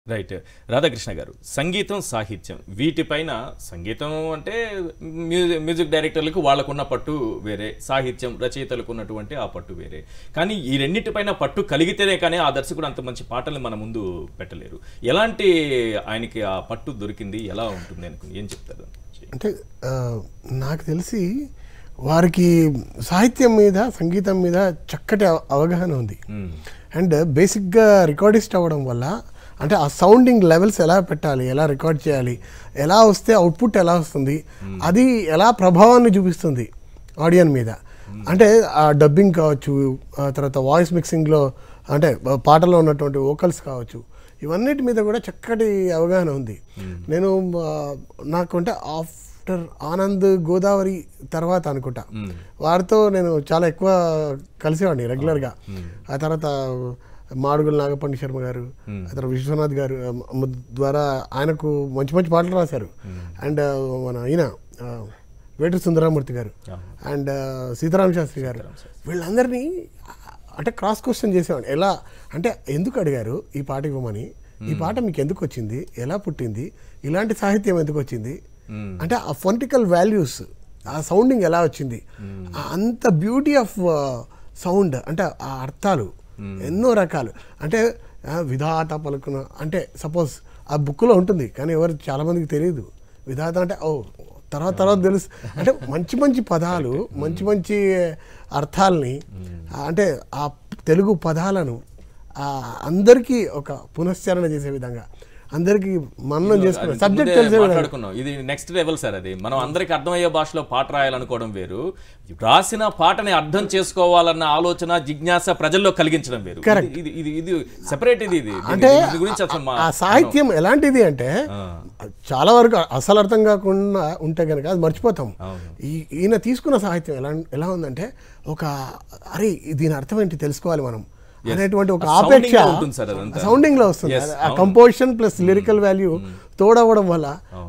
Right. Radhakrishna గారు, సంగీతం, సాహిత్యం వీటిపైన సంగీతం అంటే మ్యూజిక్ డైరెక్టర్లకు వాళ్ళకున్న పట్టు వేరే, సాహిత్యం రచయితలకు ఉన్నటువంటి ఆ పట్టు వేరే. కానీ ఈ రెండింటిపైన పట్టు కలిగితేనే కానీ ఆ దర్శకుడు అంత మంచి పాటల్ని మన ముందు పెట్టలేరు. ఎలాంటి ఆయనకి ఆ పట్టు దొరికింది, ఎలా ఉంటుంది అనుకుని ఏం చెప్తారు? అంటే నాకు తెలిసి వారికి సాహిత్యం మీద, సంగీతం మీద చక్కటి అవగాహన ఉంది. అండ్ బేసిక్గా రికార్డిస్ట్ అవ్వడం వల్ల అంటే ఆ సౌండింగ్ లెవెల్స్ ఎలా పెట్టాలి, ఎలా రికార్డ్ చేయాలి, ఎలా వస్తే అవుట్పుట్ ఎలా వస్తుంది, అది ఎలా ప్రభావాన్ని చూపిస్తుంది ఆడియన్ మీద. అంటే ఆ డబ్బింగ్ కావచ్చు, తర్వాత వాయిస్ మిక్సింగ్లో అంటే పాటలో ఉన్నటువంటి వోకల్స్ కావచ్చు, ఇవన్నిటి మీద కూడా చక్కటి అవగాహన ఉంది. నేను నాకు అంటే ఆఫ్టర్ ఆనంద్ గోదావరి తర్వాత అనుకుంటా వారితో నేను చాలా ఎక్కువ కలిసేవాడిని రెగ్యులర్గా. ఆ తర్వాత మాడుగుల నాగపండి శర్మ గారు, ఆ తర్వాత విశ్వనాథ్ గారు ద్వారా ఆయనకు మంచి మంచి పాటలు రాశారు. అండ్ మన ఈయన వేటూరి సుందరమూర్తి గారు అండ్ సీతారామ శాస్త్రి గారు, వీళ్ళందరినీ అంటే క్రాస్ క్వశ్చన్ చేసేవాడిని. ఎలా అంటే ఎందుకు అడిగారు ఈ పాట ఇవ్వమని, ఈ పాట మీకు ఎందుకు వచ్చింది, ఎలా పుట్టింది, ఇలాంటి సాహిత్యం ఎందుకు వచ్చింది, అంటే ఆ ఫొనటికల్ వాల్యూస్, ఆ సౌండింగ్ ఎలా వచ్చింది, అంత బ్యూటీ ఆఫ్ సౌండ్, అంటే ఆ అర్థాలు ఎన్నో రకాలు. అంటే విధాత పలుకున అంటే సపోజ్ ఆ బుక్లో ఉంటుంది కానీ ఎవరు చాలామందికి తెలియదు. విధాత అంటే తర్వాత తెలుసు. అంటే మంచి మంచి పదాలు, మంచి మంచి అర్థాలని, అంటే ఆ తెలుగు పదాలను అందరికీ ఒక పునశ్చరణ చేసే విధంగా, అందరికి మననం చేసుకున్నాం, సబ్జెక్ట్ తెలిసే మాట్లాడుకున్నాం. ఇది నెక్స్ట్ లెవెల్ సార్. అది మనం అందరికి అర్థమయ్యే భాషలో పాట రాయాలనుకోవడం వేరు, రాసిన పాటని అర్థం చేసుకోవాలన్న ఆలోచన, జిజ్ఞాస ప్రజల్లో కలిగించడం వేరు. ఇది సెపరేట్. ఇది అంటే ఆ సాహిత్యం ఎలాంటిది అంటే చాలా వరకు అసలు అర్థం కాకుండా ఉంటే కనుక అది మర్చిపోతాం. ఈయన తీసుకున్న సాహిత్యం ఎలా ఉందంటే ఒక అరే దీని అర్థం ఏంటి తెలుసుకోవాలి మనం అనేటువంటి ఒక ఆపేక్ష సౌండింగ్ లో వస్తుంది. ఆ కంపోజిషన్ ప్లస్ లిరికల్ వాల్యూ తోడవడం వల్ల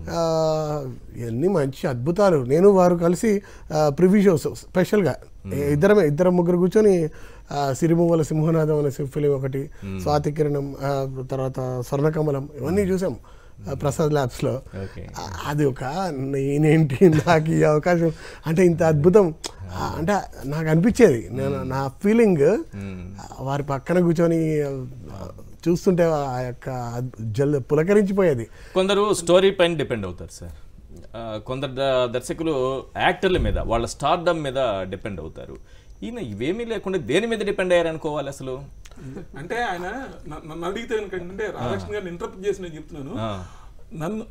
ఎన్ని మంచి అద్భుతాలు. నేను వారు కలిసి ప్రివ్యూ షోస్ స్పెషల్గా ఇద్దరు ముగ్గురు కూర్చొని సిరిమువ్వల సింహనాథం అనే ఫిలిం ఒకటి, స్వాతి కిరణం, తర్వాత స్వర్ణకమలం, ఇవన్నీ చూసాం ప్రసాద్ ల్యాబ్స్లో. అది ఒక నేనేంటి నాకు ఈ అవకాశం అంటే ఇంత అద్భుతం అంటే నాకు అనిపించేది. నేను నా ఫీలింగ్ వారి పక్కన కూర్చొని చూస్తుంటే ఆ యొక్క పులకరించిపోయేది. కొందరు స్టోరీ పైన డిపెండ్ అవుతారు సార్, కొందరు దర్శకులు యాక్టర్ల మీద, వాళ్ళ స్టార్డమ్ మీద డిపెండ్ అవుతారు. ఈయన ఇవేమీ లేకుండా దేని మీద డిపెండ్ అయ్యారు అనుకోవాలి అసలు? అంటే ఆయన నన్ను అడిగితే ఏంటంటే రాధాకృష్ణ గారిని ఇంటరప్ట్ చేసి నేను చెప్తున్నాను, నన్ను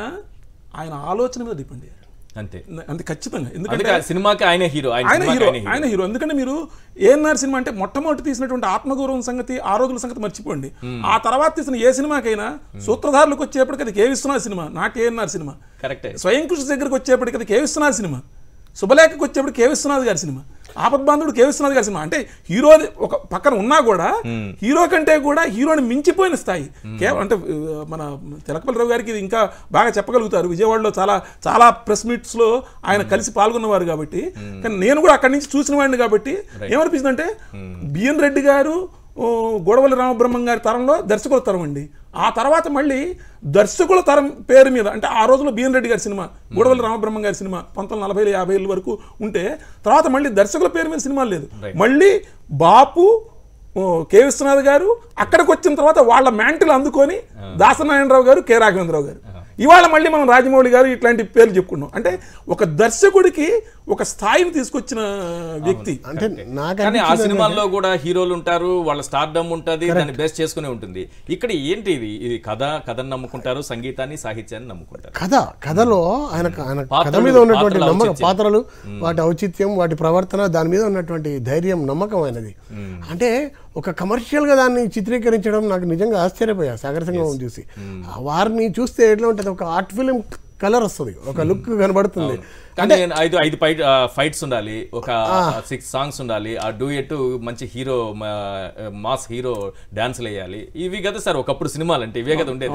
ఆయన ఆలోచన మీద డిపెండ్ అయ్యారు అంతే. అంతే ఖచ్చితంగా. ఎందుకంటే సినిమాకి ఆయన హీరో. ఎందుకంటే మీరు ఏఎన్ఆర్ సినిమా అంటే మొట్టమొదటి తీసినటువంటి ఆత్మగౌరవం సంగతి, ఆ రోజుల సంగతి మర్చిపోండి. ఆ తర్వాత తీసిన ఏ సినిమాకైనా సూత్రధారులకు వచ్చేప్పటికి అది కే విశ్వనాథ్ సినిమా, నాట్ ఏఎన్ఆర్ సినిమా. కరెక్ట్. స్వయం కృషి దగ్గరికి వచ్చేప్పటికి అది కే విశ్వనాథ్ సినిమా, శుభలేఖకు వచ్చేప్పటికి కే విశ్వనాథ్ గారి సినిమా, ఆపద్బాంధుడు కే విశ్వనాథ్ గారి సినిమా. అంటే హీరో ఒక పక్కన ఉన్నా కూడా హీరో కంటే కూడా హీరోని మించిపోయిన స్థాయి. అంటే మన తెలకపల్లి రావు గారికి ఇది ఇంకా బాగా చెప్పగలుగుతారు. విజయవాడలో చాలా చాలా ప్రెస్ మీట్స్లో ఆయన కలిసి పాల్గొన్నవారు కాబట్టి, కానీ నేను కూడా అక్కడి నుంచి చూసిన వాడిని కాబట్టి ఏమనిపిస్తుంది అంటే బిఎన్ రెడ్డి గారు, గొడవలి రామబ్రహ్మం గారి తరంలో దర్శకుల తరం అండి. ఆ తర్వాత మళ్ళీ దర్శకుల తరం పేరు మీద అంటే ఆ రోజుల్లో బిఎన్ రెడ్డి గారి సినిమా, గొడవలి రామబ్రహ్మం గారి సినిమా 1940, 50 వరకు ఉంటే తర్వాత మళ్ళీ దర్శకుల పేరు మీద సినిమాలు లేదు. మళ్ళీ బాపు, కె విశ్వనాథ్ గారు అక్కడికి వచ్చిన తర్వాత వాళ్ళ మ్యాంటిల్ అందుకొని దాసనారాయణరావు గారు, కె రాఘవేంద్రరావు గారు, ఇవాళ మళ్ళీ మనం రాజమౌళి గారు ఇట్లాంటి పేర్లు చెప్పుకున్నాం. అంటే ఒక దర్శకుడికి ఒక స్థాయిని తీసుకొచ్చిన వ్యక్తి. అంటే కానీ ఆ సినిమాల్లో కూడా హీరోలు ఉంటారు, వాళ్ళ స్టార్డమ్ ఉంటుంది, దాన్ని బేస్ చేసుకుని ఉంటుంది. ఇక్కడ ఏంటి ఇది కథను నమ్ముకుంటారు, సంగీతాన్ని, సాహిత్యాన్ని నమ్ముకుంటారు. కథలో ఆయన కథ మీద ఉన్నటువంటి నమ్మకం, పాత్రలు, వాటి ఔచిత్యం, వాటి ప్రవర్తన, దాని మీద ఉన్నటువంటి ధైర్యం, నమ్మకం అయినది. అంటే ఒక కమర్షియల్గా దాన్ని చిత్రీకరించడం నాకు నిజంగా ఆశ్చర్యపోయా సాగర్ సంగమం చూసి. వారిని చూస్తే ఎట్లా ఉంటుంది, ఒక ఆర్ట్ ఫిలిం కలర్ వస్తుంది, ఒక లుక్ కనబడుతుంది. కానీ 5 ఫైట్స్ ఉండాలి, ఒక 6 సాంగ్స్ ఉండాలి, ఆ డూయెట్ మంచి హీరో, మాస్ హీరో డాన్స్లు వేయాలి. ఇవి కదా సార్ ఒకప్పుడు సినిమాలు అంటే, ఇవే కదా ఉండేది.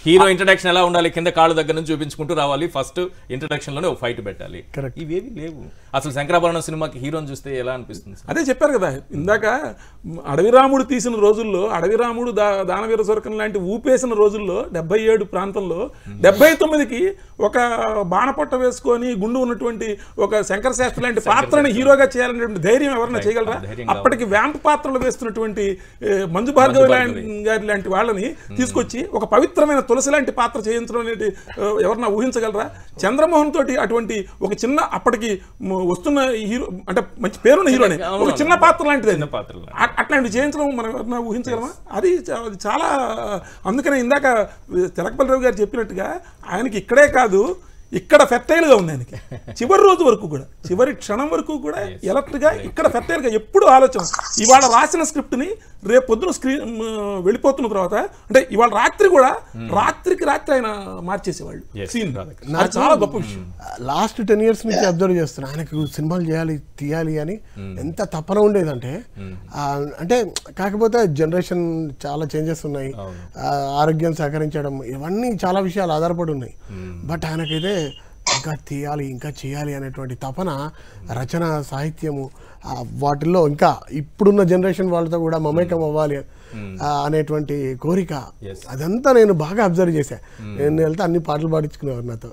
హీరో ఇంట్రడక్షన్ ఎలా ఉండాలి, కింద కాళ్ళు దగ్గర నుంచి చూపించుకుంటూ రావాలి, ఫస్ట్ ఇంట్రడక్షన్ లోనే ఒక ఫైట్ పెట్టాలి. ఇవేవి లేవు. అసలు శంకరాభరణం సినిమాకి హీరోని చూస్తే ఎలా అనిపిస్తుంది? అదే చెప్పారు కదా ఇందాక, అడవిరాముడు తీసిన రోజుల్లో, అడవిరాముడు దానవీర సురకం లాంటి ఊపేసిన రోజుల్లో 77 ప్రాంతంలో 79కి ఒక బాణపొట్ట వేసుకొని గుండు ఉన్నటువంటి ఒక శంకర శాస్త్రి లాంటి పాత్రని హీరోగా చేయాలనేటువంటి ధైర్యం ఎవరైనా చేయగలరా? అప్పటికి వ్యాంప్ పాత్రలు వేస్తున్నటువంటి మంజు భార్గవి గారి లాంటి వాళ్ళని తీసుకొచ్చి ఒక పవిత్రమైన తులసి లాంటి పాత్ర చేయించడం అనేది ఎవరన్నా ఊహించగలరా? చంద్రమోహన్ తోటి అటువంటి ఒక చిన్న అప్పటికి వస్తున్న హీరో అంటే మంచి పేరున్న హీరోని ఒక చిన్న పాత్ర లాంటిది అట్లాంటివి చేయించడం మనం ఎవరన్నా ఊహించగలమా? అది చాలా, అందుకనే ఇందాక తెలకపల్లి రావు గారు చెప్పినట్టుగా ఆయనకి ఇక్కడే కాదు, ఇక్కడ ఫెర్టైల్గా ఉంది ఆయనకి. చివరి రోజు వరకు కూడా, చివరి క్షణం వరకు కూడా ఎలక్ట్గా ఇక్కడ ఫెర్టైల్గా ఎప్పుడు ఆలోచన. ఇవాళ రాసిన స్క్రిప్ట్ని రేపు పొద్దున స్క్రీన్ వెళ్ళిపోతున్న తర్వాత, అంటే ఇవాళ రాత్రి కూడా రాత్రికి రాత్రి ఆయన మార్చేసేవాళ్ళు సీన్. చాలా గొప్ప విషయం. లాస్ట్ 10 years నుంచి అబ్జర్వ్ చేస్తున్నా, ఆయనకు సినిమాలు చేయాలి, తీయాలి అని ఎంత తపన ఉండేదంటే. అంటే కాకపోతే జనరేషన్ చాలా చేంజెస్ ఉన్నాయి, ఆరోగ్యం సహకరించడం, ఇవన్నీ చాలా విషయాలు ఆధారపడి ఉన్నాయి. బట్ ఆయనకైతే ఇంకా తీయాలి, ఇంకా చేయాలి అనేటువంటి తపన, రచన, సాహిత్యము, వాటిల్లో ఇంకా ఇప్పుడున్న జనరేషన్ వాళ్ళతో కూడా మమేకం అవ్వాలి అనేటువంటి కోరిక, అదంతా నేను బాగా అబ్జర్వ్ చేశా. నేను వెళ్తే అన్ని పాటలు పాడించుకునేవారు నాతో.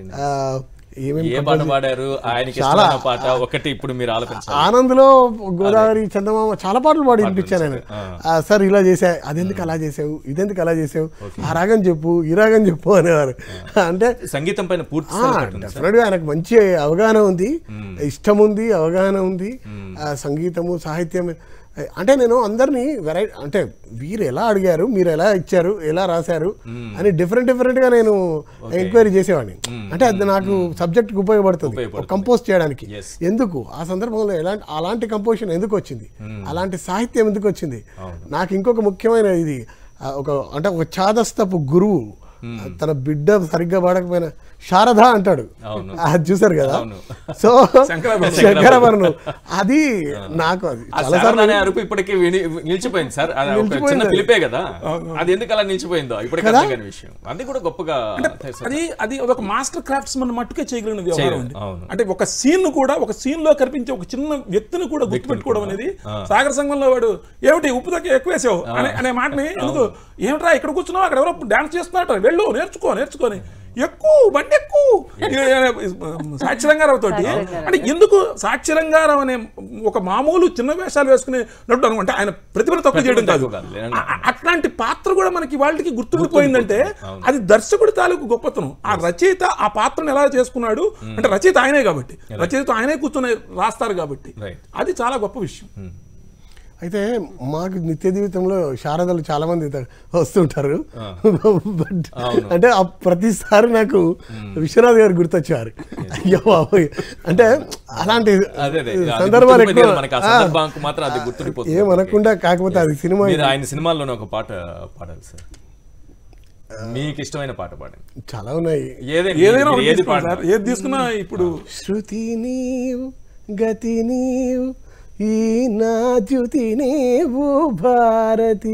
చాలా పాట ఒకటి ఇప్పుడు మీరు ఆలోచించాలి. ఆనంద్లో గోదావరి, చందమామ చాలా పాటలు పాడి వినిపించాను నేను. సార్ ఇలా చేసా, అదెందుకు అలా చేసావు, ఇదెందుకు అలా చేసావు, ఆ రాగం చెప్పు, ఈ రాగం చెప్పు అనేవారు. అంటే సంగీతం పైన డెఫినెట్గా ఆయనకు మంచి అవగాహన ఉంది, ఇష్టం ఉంది, అవగాహన ఉంది. సంగీతము, సాహిత్యం అంటే నేను అందరినీ వెరైటీ, అంటే వీరు ఎలా అడిగారు, మీరు ఎలా ఇచ్చారు, ఎలా రాశారు అని డిఫరెంట్గా నేను ఎంక్వైరీ చేసేవాడిని. అంటే అది నాకు సబ్జెక్ట్కి ఉపయోగపడుతుంది కంపోజ్ చేయడానికి. ఎందుకు ఆ సందర్భంలో అలాంటి కంపోజిషన్ ఎందుకు వచ్చింది, అలాంటి సాహిత్యం ఎందుకు వచ్చింది. నాకు ఇంకొక ముఖ్యమైన ఇది, ఒక చాదస్తపు గురువు తన బిడ్డ సరిగ్గా పాడకపోయినా శారద అంటాడు, అది చూసారు కదా. సో శంకరాభరణం అది నాకు అరుపు ఇప్పటికీ నిలిచిపోయింది సార్. చిన్న పిలిపే కదా, అది ఎందుకు అలా నిలిచిపోయిందో ఇప్పటికీ విషయం. అది కూడా గొప్పగా, అది ఒక మాస్టర్ క్రాఫ్ట్స్ మన మట్టుకే చేయగలిగిన వ్యవహారం. అంటే ఒక సీన్ కూడా, ఒక సీన్ లో కనిపించే ఒక చిన్న వ్యక్తిని కూడా గుర్తుపెట్టుకోవడం అనేది. సాగర సంఘంలో వాడు ఏమిటి ఉప్పు తక్కువ ఎక్కువ వేసావు అనే మాటని ఎందుకు, ఏమిట్రా ఇక్కడ కూర్చున్నావు, అక్కడ ఎవరో డాన్స్ చేస్తున్నట్టు, వెళ్ళు నేర్చుకొని ఎక్కువ బండి ఎక్కువ సాక్షి రంగారావు తోటి. అంటే ఎందుకు సాక్షి రంగారావు అనే ఒక మామూలు చిన్న వేషాలు వేసుకునే నట్టు అనుకుంటే ఆయన ప్రతిభను తక్కువ చేయడం కాదు, అట్లాంటి పాత్ర కూడా మనకి వాళ్ళకి గుర్తుండిపోయిందంటే అది దర్శకుడి తాలూకు గొప్పతనం. ఆ రచయిత ఆ పాత్రను ఎలా చేసుకున్నాడు అంటే, రచయిత ఆయనే కాబట్టి, రచయిత ఆయనే కూర్చొని రాస్తారు కాబట్టి అది చాలా గొప్ప విషయం. అయితే మాకు నిత్య జీవితంలో శారదలు చాలా మంది వస్తుంటారు. బట్ అంటే ప్రతిసారి నాకు విశ్వనాథ్ గారు గుర్తొచ్చారు. అయ్యో బాబోయ్, అంటే అలాంటి సందర్భాలు ఏమనకుండా. కాకపోతే అది సినిమా, ఆయన సినిమాల్లోనే ఒక పాట పాడాలి సార్, మీకు ఇష్టమైన పాట పాడండి. చాలా ఉన్నాయి, ఏది తీసుకున్నా. ఇప్పుడు శృతి నీవు, గతి నీవు, ఈ నా జ్యుతి నీవు భారతి,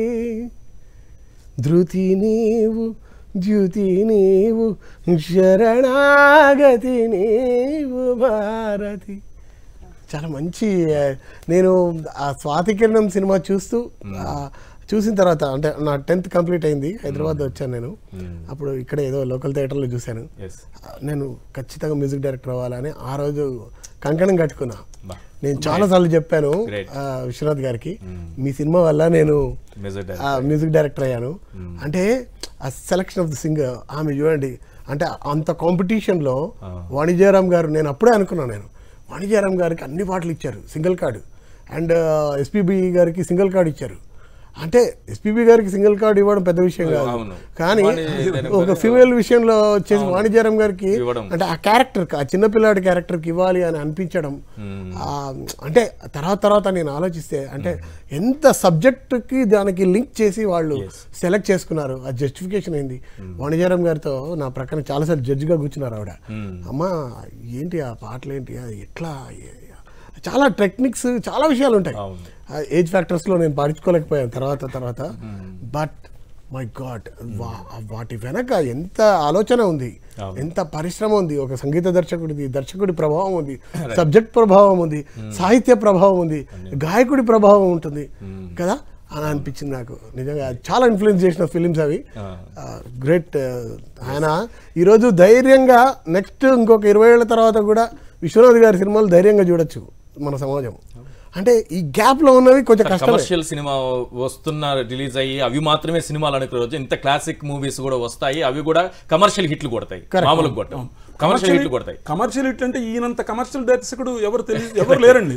ధృతి నీవు, జ్యుతి నీవు, శరణాగతి నీవు భారతి. చాలా మంచి. నేను ఆ స్వాతికిరణం సినిమా చూసిన తర్వాత, అంటే నా 10th కంప్లీట్ అయింది, హైదరాబాద్ వచ్చాను నేను. అప్పుడు ఇక్కడ ఏదో లోకల్ థియేటర్లో చూశాను. నేను ఖచ్చితంగా మ్యూజిక్ డైరెక్టర్ అవ్వాలని ఆ రోజు కంకణం కట్టుకున్నా. నేను చాలాసార్లు చెప్పాను విశ్వనాథ్ గారికి, మీ సినిమా వల్ల నేను మ్యూజిక్ డైరెక్టర్ అయ్యాను. అంటే ఆ సెలక్షన్ ఆఫ్ ది సింగర్, ఆమె చూడండి, అంటే అంత కాంపిటీషన్లో వాణిజ్యరామ్ గారు, నేను అప్పుడే అనుకున్నాను, నేను వాణిజ్యరామ్ గారికి అన్ని పాటలు ఇచ్చారు సింగిల్ కార్డు, అండ్ ఎస్పీబీ గారికి సింగిల్ కార్డు ఇచ్చారు. అంటే ఎస్పీబీ గారికి సింగిల్ కార్డు ఇవ్వడం పెద్ద విషయం కాదు, కానీ ఒక ఫీమేల్ విషయంలో వచ్చేసి వాణిజ్యరామ్ గారికి అంటే ఆ క్యారెక్టర్, ఆ చిన్నపిల్లాడి క్యారెక్టర్కి ఇవ్వాలి అని అనిపించడం. అంటే తర్వాత నేను ఆలోచిస్తే, అంటే ఎంత సబ్జెక్ట్కి దానికి లింక్ చేసి వాళ్ళు సెలెక్ట్ చేసుకున్నారు, ఆ జస్టిఫికేషన్ ఏంది. వాణిజ్యరామ్ గారితో నా ప్రక్కన చాలాసార్లు జడ్జిగా కూర్చున్నారు ఆవిడ. అమ్మా ఏంటి ఆ పాటలు ఏంటి, అది ఎట్లా, చాలా టెక్నిక్స్, చాలా విషయాలు ఉంటాయి. ఏజ్ ఫ్యాక్టర్స్లో నేను పాడించుకోలేకపోయాను తర్వాత. బట్ మై గాడ్, వాటి వెనక ఎంత ఆలోచన ఉంది, ఎంత పరిశ్రమ ఉంది, ఒక సంగీత దర్శకుడి ప్రభావం ఉంది, సబ్జెక్ట్ ప్రభావం ఉంది, సాహిత్య ప్రభావం ఉంది, గాయకుడి ప్రభావం ఉంటుంది కదా అని అనిపించింది నాకు. నిజంగా చాలా ఇన్ఫ్లుయెన్స్ చేసిన ఫిలిమ్స్ అవి. గ్రేట్. ఆయన ఈరోజు ధైర్యంగా నెక్స్ట్ ఇంకొక 20 ఏళ్ల తర్వాత కూడా విశ్వనాథ్ గారి సినిమాలు ధైర్యంగా చూడొచ్చు మన సమాజం. అంటే ఈ గ్యాప్ లో ఉన్నవి కొంచెం కమర్షియల్ సినిమా రిలీజ్ అయ్యి అవి మాత్రమే సినిమాలు అనుకోవచ్చు. ఇంత క్లాసిక్ మూవీస్ కూడా వస్తాయి, అవి కూడా కమర్షియల్ హిట్లు కొడతాయి, మామూలుగా కొడతాయి, కమర్షియల్ హిట్లు కొడతాయి. కమర్షియల్ హిట్ అంటే ఈయనంత కమర్షియల్ దర్శకుడు ఎవరు లేరండి.